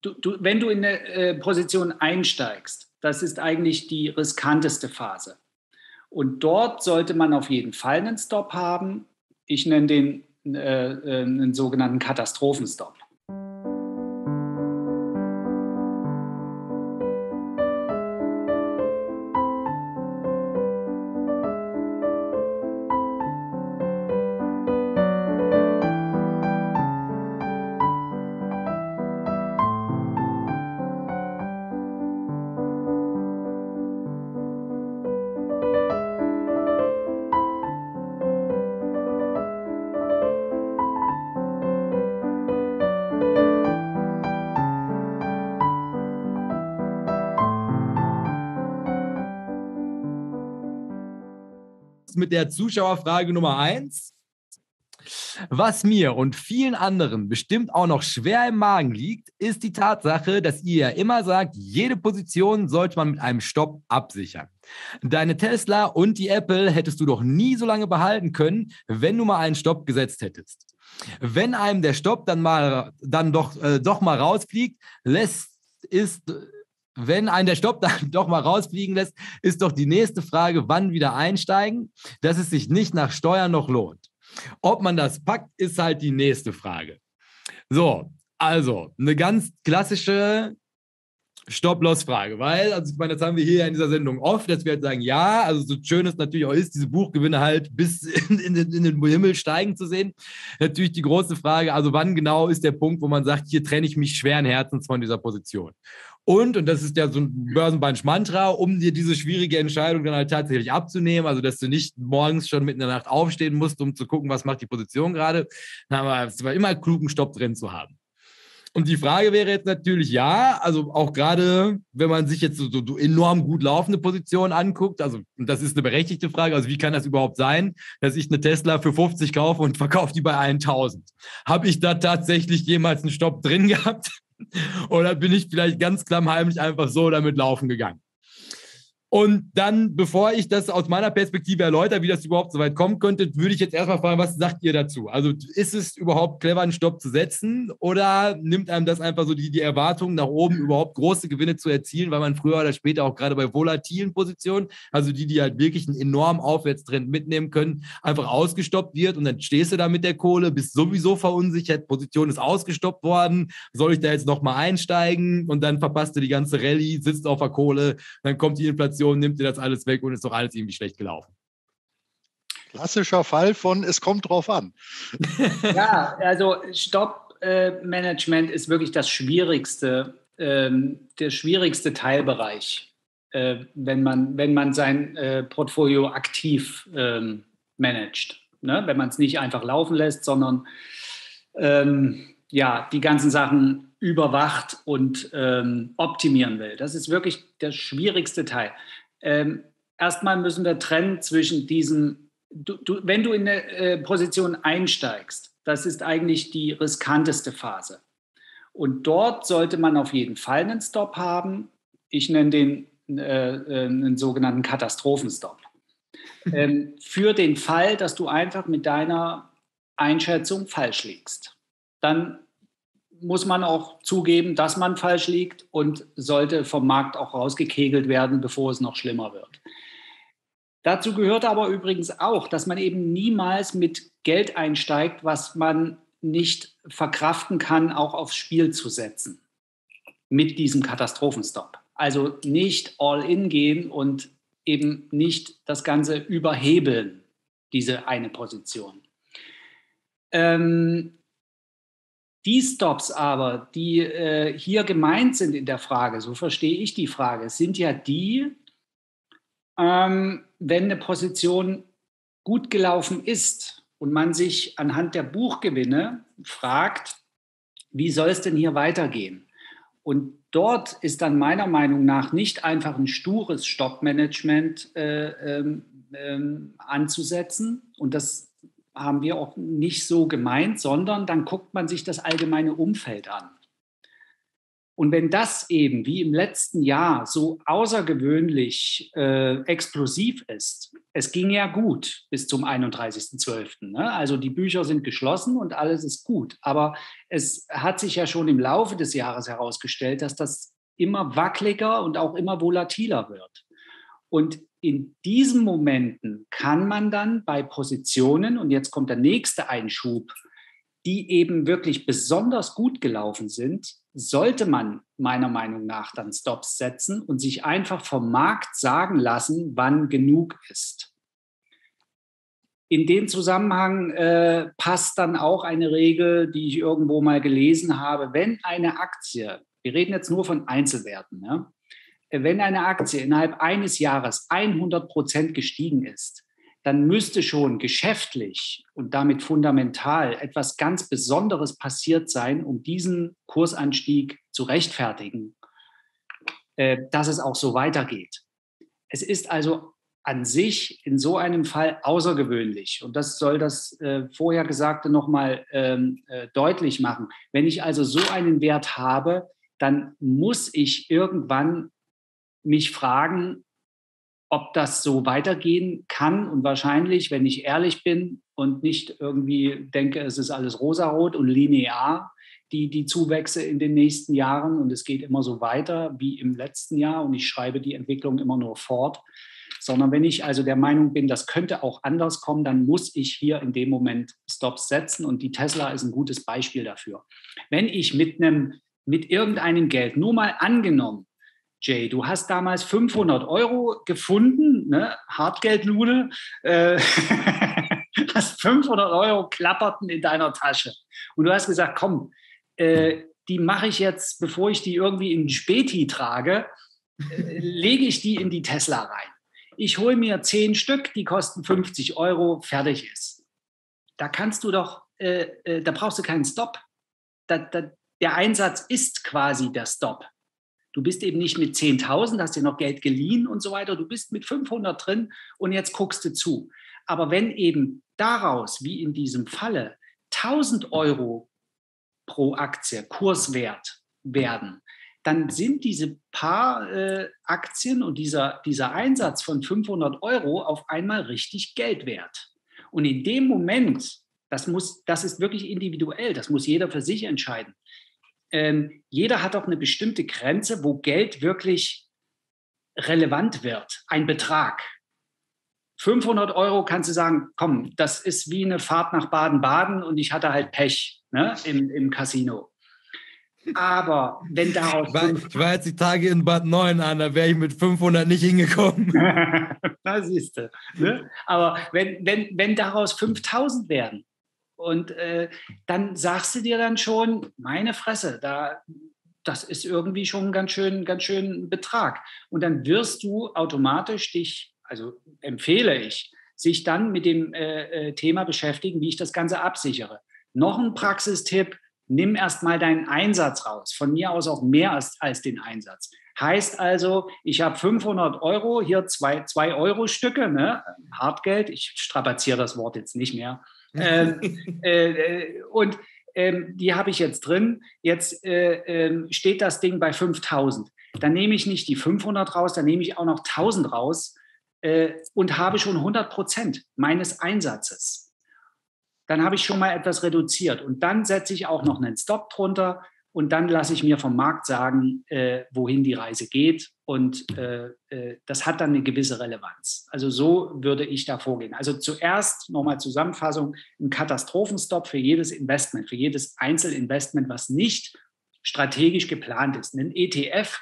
wenn du in eine Position einsteigst, das ist eigentlich die riskanteste Phase. Und dort sollte man auf jeden Fall einen Stop haben. Ich nenne den einen sogenannten Katastrophenstop. Mit der Zuschauerfrage Nummer 1. Was mir und vielen anderen bestimmt auch noch schwer im Magen liegt, ist die Tatsache, dass ihr ja immer sagt, jede Position sollte man mit einem Stopp absichern. Deine Tesla und die Apple hättest du doch nie so lange behalten können, wenn du mal einen Stopp gesetzt hättest. Wenn einem der Stopp dann doch mal rausfliegt, wenn einen der Stopp dann doch mal rausfliegen lässt, ist doch die nächste Frage, wann wieder einsteigen, dass es sich nicht nach Steuern noch lohnt. Ob man das packt, ist halt die nächste Frage. So, also eine ganz klassische Stop-Loss-Frage, weil, also ich meine, das haben wir hier in dieser Sendung oft, dass wir halt sagen, ja, also so schön es natürlich auch ist, diese Buchgewinne halt bis in den Himmel steigen zu sehen. Natürlich die große Frage, also wann genau ist der Punkt, wo man sagt, hier trenne ich mich schweren Herzens von dieser Position. Und das ist ja so ein Börsenbunch-Mantra, um dir diese schwierige Entscheidung dann halt tatsächlich abzunehmen, also dass du nicht morgens schon mitten in der Nacht aufstehen musst, um zu gucken, was macht die Position gerade. Aber es war immer klug, einen Stopp drin zu haben. Und die Frage wäre jetzt natürlich, ja, also auch gerade, wenn man sich jetzt so enorm gut laufende Positionen anguckt, also und das ist eine berechtigte Frage, also wie kann das überhaupt sein, dass ich eine Tesla für 50 kaufe und verkaufe die bei 1000? Habe ich da tatsächlich jemals einen Stopp drin gehabt? Oder bin ich vielleicht ganz klammheimlich einfach so damit laufen gegangen? Und dann, bevor ich das aus meiner Perspektive erläutere, wie das überhaupt so weit kommen könnte, würde ich jetzt erstmal fragen, was sagt ihr dazu? Also ist es überhaupt clever, einen Stopp zu setzen oder nimmt einem das einfach so die Erwartung nach oben, überhaupt große Gewinne zu erzielen, weil man früher oder später auch gerade bei volatilen Positionen, also die halt wirklich einen enormen Aufwärtstrend mitnehmen können, einfach ausgestoppt wird und dann stehst du da mit der Kohle, bist sowieso verunsichert, Position ist ausgestoppt worden, soll ich da jetzt nochmal einsteigen und dann verpasst du die ganze Rallye, sitzt auf der Kohle, dann kommt die Inflation, nimmt dir das alles weg und ist doch alles irgendwie schlecht gelaufen. Klassischer Fall von, es kommt drauf an. Ja, also Stopp-Management ist wirklich das Schwierigste, der schwierigste Teilbereich, wenn man sein Portfolio aktiv managt. Ne? Wenn man es nicht einfach laufen lässt, sondern die ganzen Sachen überwacht und optimieren will. Das ist wirklich der schwierigste Teil. Erstmal müssen wir trennen zwischen diesem, wenn du in eine Position einsteigst, das ist eigentlich die riskanteste Phase. Und dort sollte man auf jeden Fall einen Stop haben. Ich nenne den einen sogenannten Katastrophenstop. Für den Fall, dass du einfach mit deiner Einschätzung falsch liegst. Dann muss man auch zugeben, dass man falsch liegt und sollte vom Markt auch rausgekegelt werden, bevor es noch schlimmer wird. Dazu gehört aber übrigens auch, dass man eben niemals mit Geld einsteigt, was man nicht verkraften kann, auch aufs Spiel zu setzen mit diesem Katastrophenstop. Also nicht all in gehen und eben nicht das Ganze überhebeln, diese eine Position. Die Stops aber, die hier gemeint sind in der Frage, so verstehe ich die Frage, sind ja die, wenn eine Position gut gelaufen ist und man sich anhand der Buchgewinne fragt, wie soll es denn hier weitergehen? Und dort ist dann meiner Meinung nach nicht einfach ein stures Stoppmanagement anzusetzen. Und das haben wir auch nicht so gemeint, sondern dann guckt man sich das allgemeine Umfeld an. Und wenn das eben wie im letzten Jahr so außergewöhnlich explosiv ist, es ging ja gut bis zum 31.12. Ne? Also die Bücher sind geschlossen und alles ist gut. Aber es hat sich ja schon im Laufe des Jahres herausgestellt, dass das immer wackeliger und auch immer volatiler wird. Und in diesen Momenten kann man dann bei Positionen, und jetzt kommt der nächste Einschub, die eben wirklich besonders gut gelaufen sind, sollte man meiner Meinung nach dann Stops setzen und sich einfach vom Markt sagen lassen, wann genug ist. In dem Zusammenhang passt dann auch eine Regel, die ich irgendwo mal gelesen habe. Wenn eine Aktie, wir reden jetzt nur von Einzelwerten, ja, wenn eine Aktie innerhalb eines Jahres 100% gestiegen ist, dann müsste schon geschäftlich und damit fundamental etwas ganz Besonderes passiert sein, um diesen Kursanstieg zu rechtfertigen, dass es auch so weitergeht. Es ist also an sich in so einem Fall außergewöhnlich. Und das soll das vorher Gesagte nochmal deutlich machen. Wenn ich also so einen Wert habe, dann muss ich irgendwann mich fragen, ob das so weitergehen kann. Und wahrscheinlich, wenn ich ehrlich bin und nicht irgendwie denke, es ist alles rosarot und linear, die Zuwächse in den nächsten Jahren und es geht immer so weiter wie im letzten Jahr und ich schreibe die Entwicklung immer nur fort, sondern wenn ich also der Meinung bin, das könnte auch anders kommen, dann muss ich hier in dem Moment Stops setzen und die Tesla ist ein gutes Beispiel dafür. Wenn ich mit irgendeinem Geld, nur mal angenommen, Jay, du hast damals 500 € gefunden, ne? Hartgeldlude, hast 500 € klapperten in deiner Tasche. Und du hast gesagt, komm, die mache ich jetzt, bevor ich die irgendwie in den Späti trage, lege ich die in die Tesla rein. Ich hole mir 10 Stück, die kosten 50 €, fertig ist. Da kannst du doch, da brauchst du keinen Stop. Der Einsatz ist quasi der Stop. Du bist eben nicht mit 10.000, hast dir noch Geld geliehen und so weiter. Du bist mit 500 drin und jetzt guckst du zu. Aber wenn eben daraus, wie in diesem Falle, 1.000 € pro Aktie Kurswert werden, dann sind diese paar Aktien und dieser Einsatz von 500 € auf einmal richtig Geld wert. Und in dem Moment, das ist wirklich individuell, das muss jeder für sich entscheiden. Jeder hat auch eine bestimmte Grenze, wo Geld wirklich relevant wird, ein Betrag. 500 € kannst du sagen, komm, das ist wie eine Fahrt nach Baden-Baden und ich hatte halt Pech, ne, im Casino. Aber wenn daraus... Ich war jetzt die Tage in Bad Neuenahr, da wäre ich mit 500 nicht hingekommen. Da siehst du. Ne? Aber wenn daraus 5.000 werden, und dann sagst du dir dann schon, meine Fresse, das ist irgendwie schon ein ganz schön Betrag. Und dann wirst du automatisch also empfehle ich, sich dann mit dem Thema beschäftigen, wie ich das Ganze absichere. Noch ein Praxistipp, nimm erst mal deinen Einsatz raus. Von mir aus auch mehr als den Einsatz. Heißt also, ich habe 500 €, hier 2 Stücke, ne? Hartgeld, ich strapaziere das Wort jetzt nicht mehr. Und die habe ich jetzt drin. Jetzt steht das Ding bei 5.000. Dann nehme ich nicht die 500 raus, dann nehme ich auch noch 1.000 raus und habe schon 100% meines Einsatzes. Dann habe ich schon mal etwas reduziert und dann setze ich auch noch einen Stop drunter und dann lasse ich mir vom Markt sagen, wohin die Reise geht und das hat dann eine gewisse Relevanz. Also so würde ich da vorgehen. Also zuerst nochmal Zusammenfassung, ein Katastrophenstop für jedes Investment, für jedes Einzelinvestment, was nicht strategisch geplant ist. Ein ETF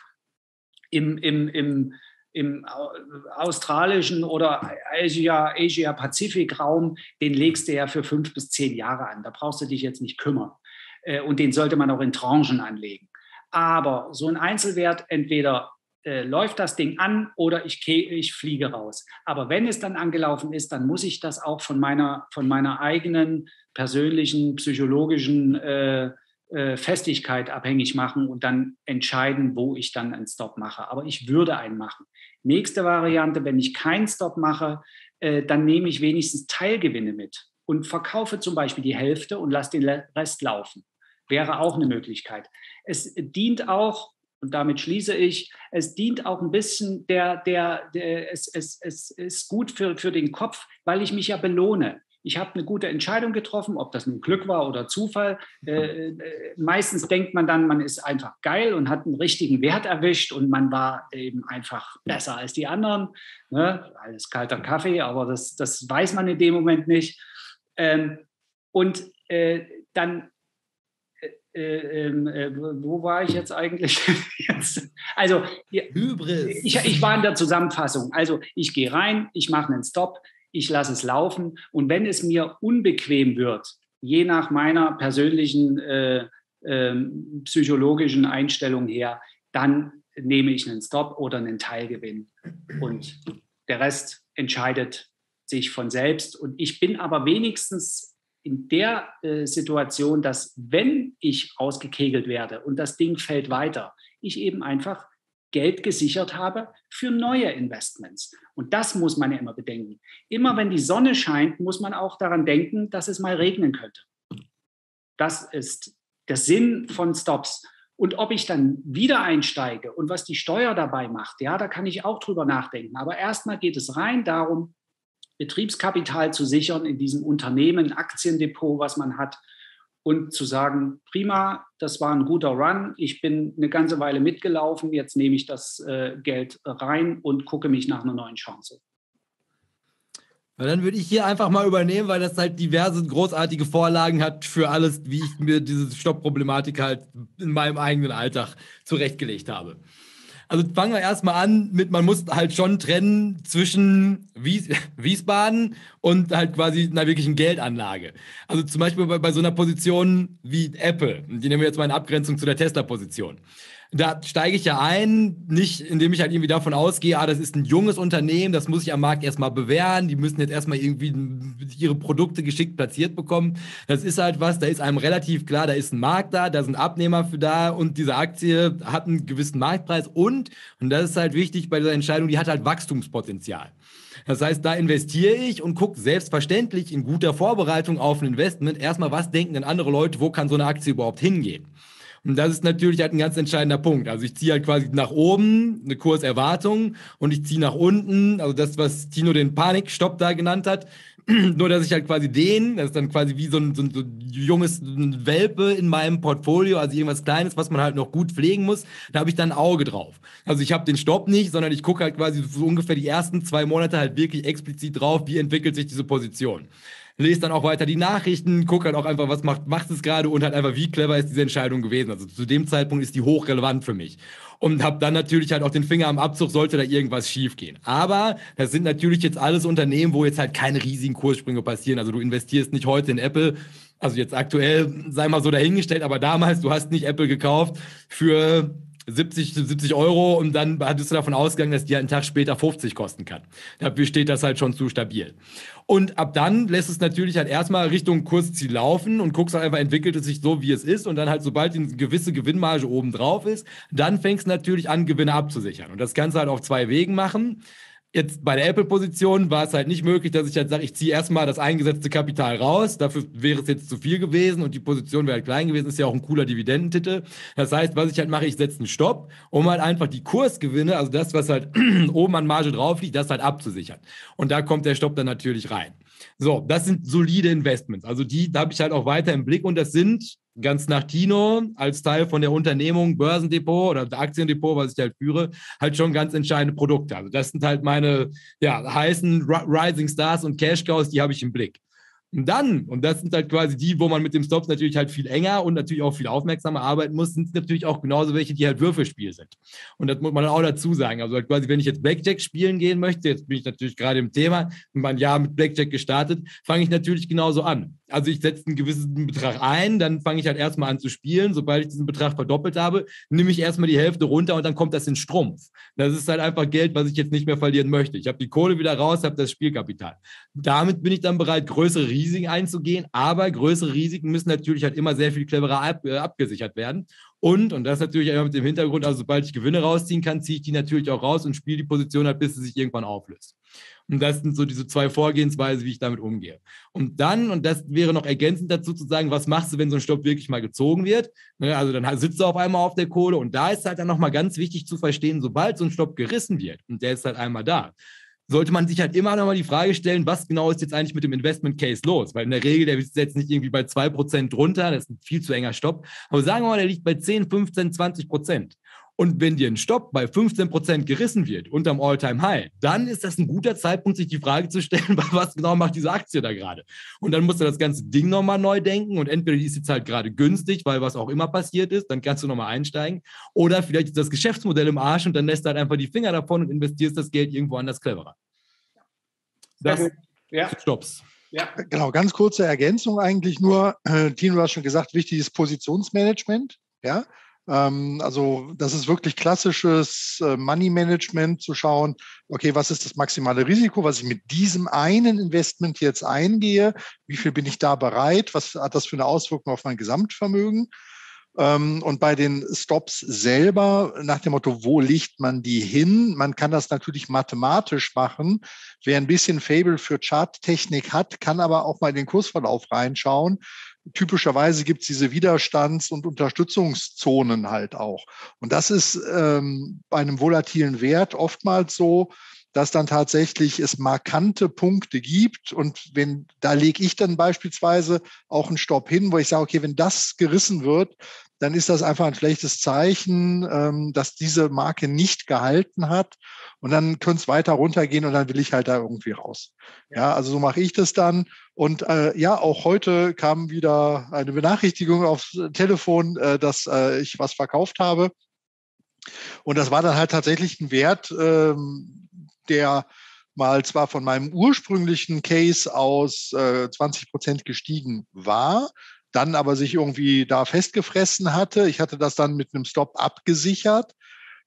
im australischen oder Asia-Pazifik-Raum, den legst du ja für 5 bis 10 Jahre an. Da brauchst du dich jetzt nicht kümmern. Und den sollte man auch in Tranchen anlegen. Aber so ein Einzelwert, entweder läuft das Ding an oder ich fliege raus. Aber wenn es dann angelaufen ist, dann muss ich das auch von meiner eigenen persönlichen, psychologischen Festigkeit abhängig machen und dann entscheiden, wo ich dann einen Stop mache. Aber ich würde einen machen. Nächste Variante, wenn ich keinen Stop mache, dann nehme ich wenigstens Teilgewinne mit und verkaufe zum Beispiel die Hälfte und lasse den Rest laufen. Wäre auch eine Möglichkeit. es dient auch, und damit schließe ich, es dient auch ein bisschen, es ist gut für den Kopf, weil ich mich ja belohne. Ich habe eine gute Entscheidung getroffen, ob das nun Glück war oder Zufall. Meistens denkt man dann, man ist einfach geil und hat einen richtigen Wert erwischt und man war eben einfach besser als die anderen. Ne? Alles kalter Kaffee, aber das weiß man in dem Moment nicht. Und dann, wo war ich jetzt eigentlich? Also, Hybris. Ich war in der Zusammenfassung. Also, ich gehe rein, ich mache einen Stop, ich lasse es laufen und wenn es mir unbequem wird, je nach meiner persönlichen psychologischen Einstellung her, dann nehme ich einen Stop oder einen Teilgewinn und der Rest entscheidet sich von selbst. Und ich bin aber wenigstens in der Situation, dass wenn ich ausgekegelt werde und das Ding fällt weiter, ich eben einfach Geld gesichert habe für neue Investments. Und das muss man ja immer bedenken. Immer wenn die Sonne scheint, muss man auch daran denken, dass es mal regnen könnte. Das ist der Sinn von Stops. Und ob ich dann wieder einsteige und was die Steuer dabei macht, ja, da kann ich auch drüber nachdenken. Aber erstmal geht es rein darum, Betriebskapital zu sichern in diesem Unternehmen, Aktiendepot, was man hat, und zu sagen, prima, das war ein guter Run, ich bin eine ganze Weile mitgelaufen, jetzt nehme ich das Geld rein und gucke mich nach einer neuen Chance. Na, dann würde ich hier einfach mal übernehmen, weil das halt diverse großartige Vorlagen hat für alles, wie ich mir diese Stopp-Problematik halt in meinem eigenen Alltag zurechtgelegt habe. Also fangen wir erstmal an mit, man muss halt schon trennen zwischen Wiesbaden und halt quasi einer wirklichen Geldanlage. Also zum Beispiel bei so einer Position wie Apple, die nehmen wir jetzt mal in Abgrenzung zu der Tesla-Position. Da steige ich ja ein, nicht indem ich halt irgendwie davon ausgehe, das ist ein junges Unternehmen, das muss ich am Markt erstmal bewähren, die müssen jetzt erstmal irgendwie ihre Produkte geschickt platziert bekommen. Das ist halt was, da ist einem relativ klar, da ist ein Markt da sind Abnehmer für da und diese Aktie hat einen gewissen Marktpreis und das ist halt wichtig bei dieser Entscheidung, die hat halt Wachstumspotenzial. Das heißt, da investiere ich und gucke selbstverständlich in guter Vorbereitung auf ein Investment erstmal, was denken denn andere Leute, wo kann so eine Aktie überhaupt hingehen? Und das ist natürlich halt ein ganz entscheidender Punkt. Also ich ziehe halt quasi nach oben eine Kurserwartung und ich ziehe nach unten, also das, was Tino den Panikstopp da genannt hat, nur dass ich halt quasi das ist dann quasi wie so ein junges Welpe in meinem Portfolio, also irgendwas Kleines, was man halt noch gut pflegen muss, da habe ich dann ein Auge drauf. Also ich habe den Stopp nicht, sondern ich gucke halt quasi so ungefähr die ersten 2 Monate halt wirklich explizit drauf, wie entwickelt sich diese Position. Lese dann auch weiter die Nachrichten, gucke halt auch einfach, was macht es gerade und halt einfach, wie clever ist diese Entscheidung gewesen. Also zu dem Zeitpunkt ist die hochrelevant für mich. Und habe dann natürlich halt auch den Finger am Abzug, sollte da irgendwas schief gehen. Aber das sind natürlich jetzt alles Unternehmen, wo jetzt halt keine riesigen Kurssprünge passieren. Also du investierst nicht heute in Apple, also jetzt aktuell, sei mal so dahingestellt, aber damals, du hast nicht Apple gekauft für 70 Euro und dann hattest du davon ausgegangen, dass die halt einen Tag später 50 kosten kann. Dafür steht das halt schon zu stabil. Und ab dann lässt es natürlich halt erstmal Richtung Kursziel laufen und guckst halt einfach, entwickelt es sich so, wie es ist und dann halt, sobald eine gewisse Gewinnmarge oben drauf ist, dann fängst du natürlich an, Gewinne abzusichern. Und das kannst du halt auf 2 Wegen machen. Jetzt bei der Apple-Position war es halt nicht möglich, dass ich halt sage, ich ziehe erstmal das eingesetzte Kapital raus. Dafür wäre es jetzt zu viel gewesen und die Position wäre halt klein gewesen. Ist ja auch ein cooler Dividendentitel. Das heißt, was ich halt mache, ich setze einen Stopp, um halt einfach die Kursgewinne, also das, was halt oben an Marge drauf liegt, das halt abzusichern. Und da kommt der Stopp dann natürlich rein. So, das sind solide Investments. Also da habe ich halt auch weiter im Blick und das sind ganz nach Tino als Teil von der Unternehmung Börsendepot oder Aktiendepot, was ich halt führe, halt schon ganz entscheidende Produkte. Also das sind halt meine heißen Rising Stars und Cash Cows, die habe ich im Blick. Und dann, und das sind halt quasi die, wo man mit dem Stops natürlich halt viel enger und natürlich auch viel aufmerksamer arbeiten muss, sind es natürlich auch genauso welche, die halt Würfelspiel sind. Und das muss man auch dazu sagen. Also halt quasi, wenn ich jetzt Blackjack spielen gehen möchte, jetzt bin ich natürlich gerade im Thema, mein Jahr mit Blackjack gestartet, fange ich natürlich genauso an. Also ich setze einen gewissen Betrag ein, dann fange ich halt erstmal an zu spielen. Sobald ich diesen Betrag verdoppelt habe, nehme ich erstmal die Hälfte runter und dann kommt das in Strumpf. Das ist halt einfach Geld, was ich jetzt nicht mehr verlieren möchte. Ich habe die Kohle wieder raus, habe das Spielkapital. Damit bin ich dann bereit, größere Risiken einzugehen, aber größere Risiken müssen natürlich halt immer sehr viel cleverer abgesichert werden. Und das natürlich immer mit dem Hintergrund, also sobald ich Gewinne rausziehen kann, ziehe ich die natürlich auch raus und spiele die Position halt, bis sie sich irgendwann auflöst. Und das sind so diese 2 Vorgehensweisen, wie ich damit umgehe. Und dann, und das wäre noch ergänzend dazu zu sagen, was machst du, wenn so ein Stopp wirklich mal gezogen wird? Also dann sitzt du auf einmal auf der Kohle und da ist halt dann nochmal ganz wichtig zu verstehen, sobald so ein Stopp gerissen wird und der ist halt einmal da, sollte man sich halt immer noch mal die Frage stellen, was genau ist jetzt eigentlich mit dem Investment Case los? Weil in der Regel, der ist jetzt nicht irgendwie bei 2% drunter, das ist ein viel zu enger Stopp. Aber sagen wir mal, der liegt bei 10, 15, 20%. Und wenn dir ein Stopp bei 15% gerissen wird, unterm All-Time-High, dann ist das ein guter Zeitpunkt, sich die Frage zu stellen, was genau macht diese Aktie da gerade? Und dann musst du das ganze Ding nochmal neu denken und entweder die ist jetzt halt gerade günstig, weil was auch immer passiert ist, dann kannst du nochmal einsteigen, oder vielleicht ist das Geschäftsmodell im Arsch und dann lässt du halt einfach die Finger davon und investierst das Geld irgendwo anders cleverer. Das Stopps. Ja. Genau, ganz kurze Ergänzung eigentlich nur. Tino, du hast schon gesagt, wichtig ist Positionsmanagement. Ja, also das ist wirklich klassisches Money Management, zu schauen, okay, was ist das maximale Risiko, was ich mit diesem einen Investment jetzt eingehe, wie viel bin ich da bereit, was hat das für eine Auswirkung auf mein Gesamtvermögen? Und bei den Stops selber, nach dem Motto, wo legt man die hin? Man kann das natürlich mathematisch machen. Wer ein bisschen Faible für Charttechnik hat, kann aber auch mal in den Kursverlauf reinschauen. Typischerweise gibt es diese Widerstands- und Unterstützungszonen halt auch. Und das ist bei einem volatilen Wert oftmals so, dass dann tatsächlich es markante Punkte gibt. Und da lege ich dann beispielsweise auch einen Stopp hin, wo ich sage, okay, wenn das gerissen wird, dann ist das einfach ein schlechtes Zeichen, dass diese Marke nicht gehalten hat. Und dann könnte es weiter runtergehen und dann will ich halt da irgendwie raus. Ja, also so mache ich das dann. Und auch heute kam wieder eine Benachrichtigung aufs Telefon, dass ich was verkauft habe. Und das war dann halt tatsächlich ein Wert, der mal zwar von meinem ursprünglichen Case aus 20% gestiegen war, dann aber sich irgendwie da festgefressen hatte. Ich hatte das dann mit einem Stop abgesichert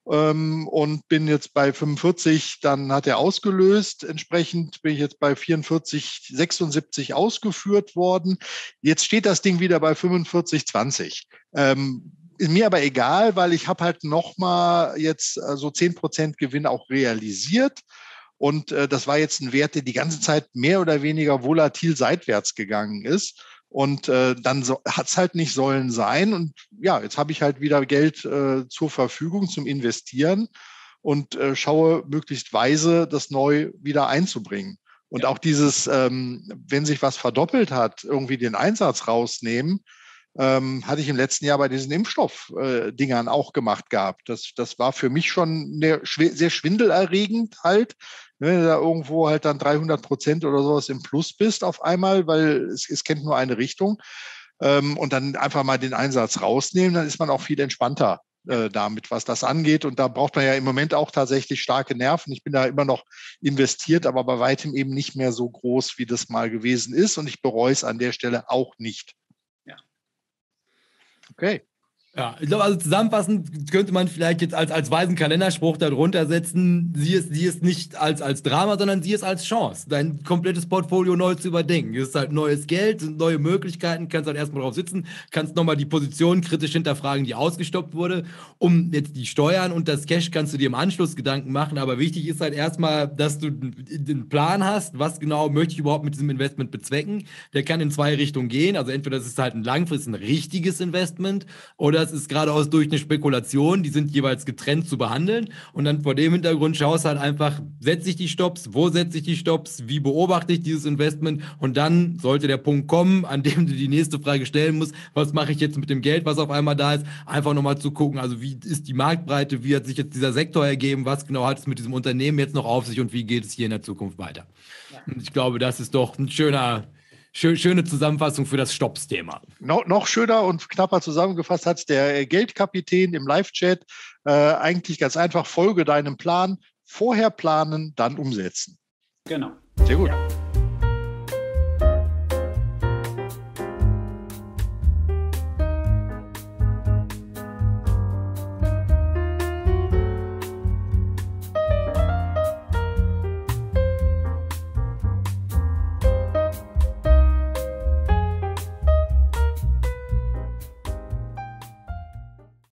und bin jetzt bei 45, dann hat er ausgelöst. Entsprechend bin ich jetzt bei 44, 76 ausgeführt worden. Jetzt steht das Ding wieder bei 45, 20. Ist mir aber egal, weil ich habe halt nochmal jetzt so 10% Gewinn auch realisiert. Und das war jetzt ein Wert, der die ganze Zeit mehr oder weniger volatil seitwärts gegangen ist. Und dann hat es halt nicht sollen sein. Und ja, jetzt habe ich halt wieder Geld zur Verfügung zum Investieren und schaue möglichst weise, das neu wieder einzubringen. Und auch dieses, wenn sich was verdoppelt hat, irgendwie den Einsatz rausnehmen, hatte ich im letzten Jahr bei diesen Impfstoff-Dingern auch gemacht gehabt. Das war für mich schon sehr schwindelerregend halt, wenn du da irgendwo halt dann 300% oder sowas im Plus bist auf einmal, weil es kennt nur eine Richtung. Und dann einfach mal den Einsatz rausnehmen, dann ist man auch viel entspannter damit, was das angeht. Und da braucht man ja im Moment auch tatsächlich starke Nerven. Ich bin da immer noch investiert, aber bei weitem eben nicht mehr so groß, wie das mal gewesen ist. Und ich bereue es an der Stelle auch nicht. Okay. Ja, ich glaube, also zusammenfassend könnte man vielleicht jetzt als weisen Kalenderspruch darunter setzen, sieh es nicht als Drama, sondern sieh es als Chance, dein komplettes Portfolio neu zu überdenken. Es ist halt neues Geld, sind neue Möglichkeiten, kannst halt erstmal drauf sitzen, kannst nochmal die Position kritisch hinterfragen, die ausgestoppt wurde. Um jetzt die Steuern und das Cash kannst du dir im Anschluss Gedanken machen, aber wichtig ist halt erstmal, dass du den Plan hast, was genau möchte ich überhaupt mit diesem Investment bezwecken. Der kann in 2 Richtungen gehen, also entweder das ist halt ein langfristig ein richtiges Investment oder das ist geradeaus durch eine Spekulation, die sind jeweils getrennt zu behandeln und dann vor dem Hintergrund schaust halt einfach, setze ich die Stops, wo setze ich die Stops, wie beobachte ich dieses Investment und dann sollte der Punkt kommen, an dem du die nächste Frage stellen musst, was mache ich jetzt mit dem Geld, was auf einmal da ist, einfach nochmal zu gucken, also wie ist die Marktbreite, wie hat sich jetzt dieser Sektor ergeben, was genau hat es mit diesem Unternehmen jetzt noch auf sich und wie geht es hier in der Zukunft weiter. Und ich glaube, das ist doch ein schöne Zusammenfassung für das Stops-Thema. Noch schöner und knapper zusammengefasst hat es der Geldkapitän im Live-Chat. Eigentlich ganz einfach, folge deinem Plan, vorher planen, dann umsetzen. Genau. Sehr gut. Ja.